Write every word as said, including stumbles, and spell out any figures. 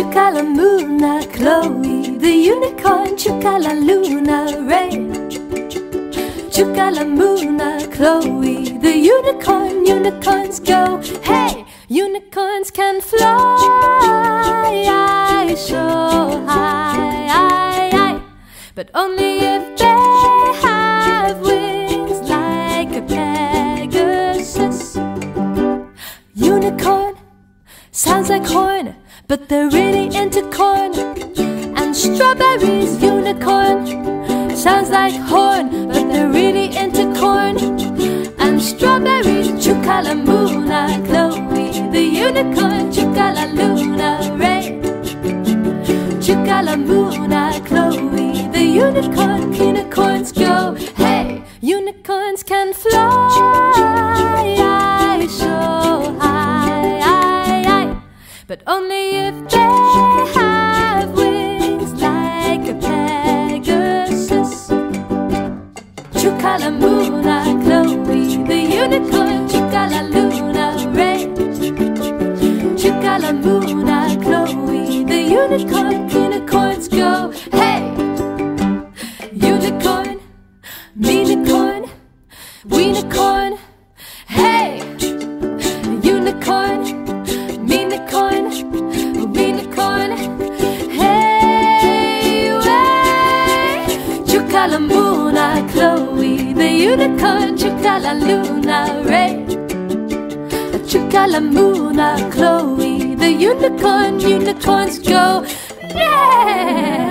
Chukalamuna, Chloe, the unicorn, Chukalaluna, Ray. Chukalamuna, Chloe, the unicorn, unicorns go. Hey, unicorns can fly so high, but only if they have wings like a Pegasus. Unicorn sounds like horn, but they're really into corn and strawberries. Unicorn sounds like horn, but they're really into corn and strawberries. Chukalamuna, Chloe, the unicorn, Chukalaluna, Ray. Chukalamuna, Chloe, the unicorn, unicorns go. Hey, unicorns can fly so high, but only if they have wings like a Pegasus. Chukalamuna, Chloe, the unicorn, Chukalaluna, Ray. Chukalamuna, Chloe, the unicorn, unicorns go. Hey, unicorn, unicorn, unicorn. Hey, unicorn, unicorn, unicorn. Hey, way. Chukalamuna, Chloe, the unicorn, Chukalaluna, Ray. Chukalamuna, Chloe, the unicorn, unicorns go. Yeah!